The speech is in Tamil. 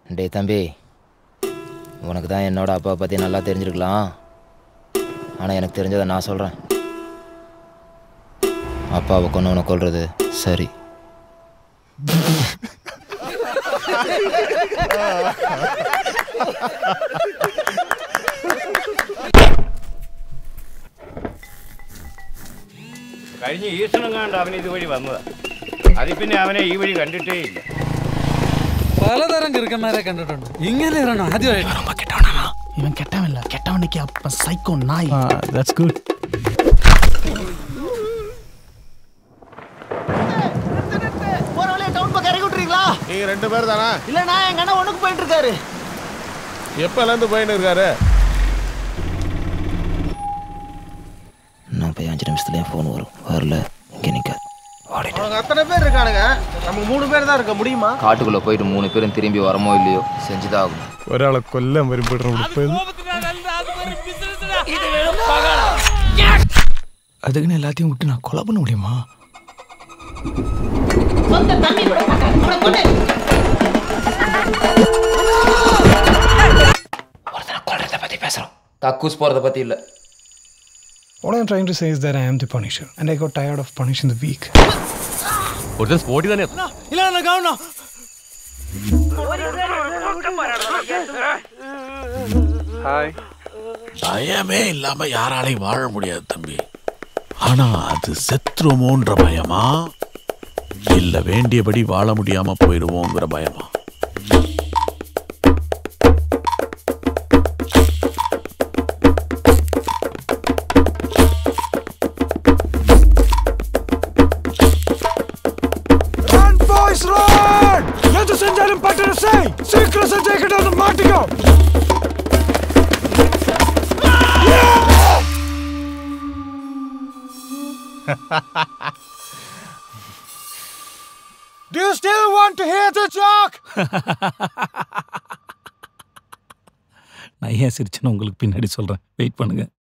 டேய் தம்பி, உனக்கு தான் என்னோட அப்பா பற்றி நல்லா தெரிஞ்சிருக்கலாம். ஆனால் எனக்கு தெரிஞ்சதை நான் சொல்கிறேன். அப்பாவை கொன்னவனை கொல்றது சரி. കഴിഞ്ഞ ഈസ്റ്ററിനെങ്ങാണ്ട് അവൻ ഇതുവഴി വന്നതാ. അതിൽ പിന്നെ അവനെ ഈ വഴി കണ്ടിട്ടേ ഇല്ല. പലതരം ചെറുക്കന്മാരെ കണ്ടിട്ടുണ്ട്. ഇങ്ങനെ ആദ്യമായിട്ട് ഇവൻ കെട്ടവല്ല, കെട്ടവനിക്ക് അപ്പം സൈക്കോ നായി. That's good. நீங்க 2 பேர் தானா? இல்லண்ணா, எங்க அண்ணா ஒண்ணுக்கு போயிட்டு இருக்காரு. எப்பல இருந்து போயிட்டு இருக்காரு? நான் போய் 5 நிமிஷத்துலேயே ஃபோன் வரும். வரல இங்கே நிற்க. அவங்க அத்தனை பேர் இருக்கானுங்க, நமக்கு 3 பேர் தான் இருக்க முடியுமா? காட்டுக்குள்ளே போயிட்டு 3 பேரும் திரும்பி வரமோ இல்லையோ செஞ்சுதான் ஆகும். ഒരാളെ കൊല്ലാൻ വരുമ്പോഴാണ് அதுக்குன்னு எல்லாத்தையும் விட்டு நான் கொலை பண்ண முடியுமா? ஒருத்தனை கொல்றதை பற்றி பேசுகிறோம், கக்கூஸ் போகிறத பற்றி இல்லை. What I'm trying to say is that I am the Punisher and I got tired of punishing the weak. ഒരുത്തൻ സ്പോട്ടി തന്നെ. இல்ல கவனம். பயமே இல்லாம யாராலையும் வாழ முடியாது தம்பி. ஆனா அது செத்துருமோன்ற பயமா இல்ல வேண்டியபடி வாழ முடியாம போயிடுவோங்கிற பயமா? எது செஞ்சாலும் பட்டன செய், சீக்கிரம் செஞ்சுக்கிட்டு மாட்டிக்கோ. Do you still want to hear the joke? நான் ஏன் சிரிச்சேன்னு உங்களுக்கு பின்னாடி சொல்கிறேன். வெயிட் பண்ணுங்க.